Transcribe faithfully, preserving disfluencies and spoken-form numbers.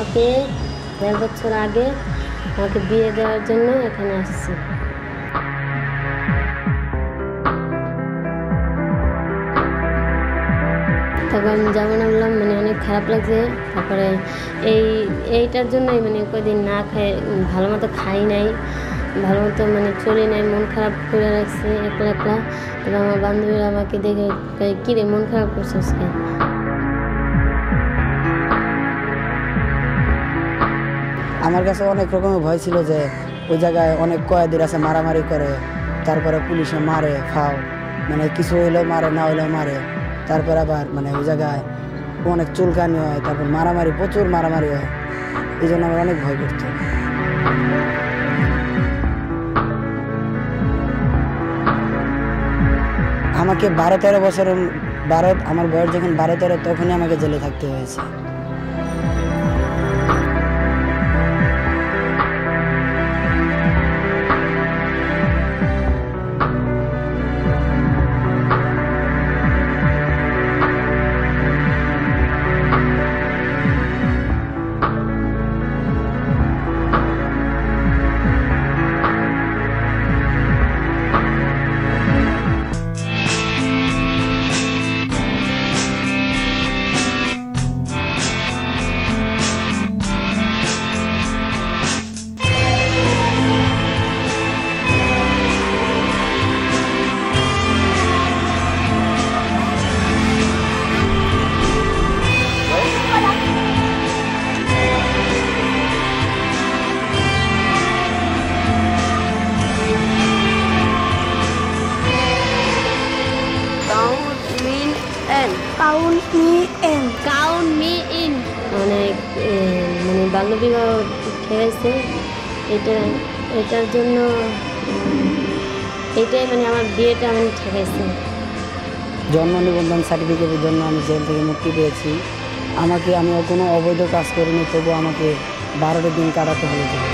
আমাকে দেড় বছর আগে আমাকে বিয়ে দেওয়ার জন্য এখানে আসছি। তারপর আমি যাবো না বললাম, মানে অনেক খারাপ লাগছে। তারপরে এই এইটার জন্যই মানে কদিন না খাই, ভালো মতো খাই নাই, ভালো মতো মানে চলি নাই, মন খারাপ করে রাখছি একলা একলা। তারপর আমার বান্ধবীরা আমাকে দেখে কী রে মন খারাপ করছিস কেন? আমার কাছে অনেক রকমের ভয় ছিল যে ওই জায়গায় অনেক কয়েদির আছে, মারামারি করে, তারপরে পুলিশে মারে খাও, মানে কিছু হইলেও মারে, না হইলেও মারে। তারপর আবার মানে ওই জায়গায় অনেক চুলকানি হয়, তারপর মারামারি, প্রচুর মারামারি হয়। এই জন্য আমার অনেক ভয় করতো। আমাকে বারো তেরো বছর বারো আমার বয়স যখন বারো তেরো তখনই আমাকে জেলে থাকতে হয়েছে। Count me in. Count me in. মানে মানে বাল্যবিবাহ খেয়েছে, এটা এটার জন্য এটাই মানে আমার বিয়েটা আমি ঠেকেছে। জন্ম নিবন্ধন সার্টিফিকেটের জন্য আমি জেল থেকে মুক্তি পেয়েছি। আমাকে আমি কোনো অবৈধ কাজ করিনি, তবু আমাকে বারোটা দিন কাটাতে হয়েছে।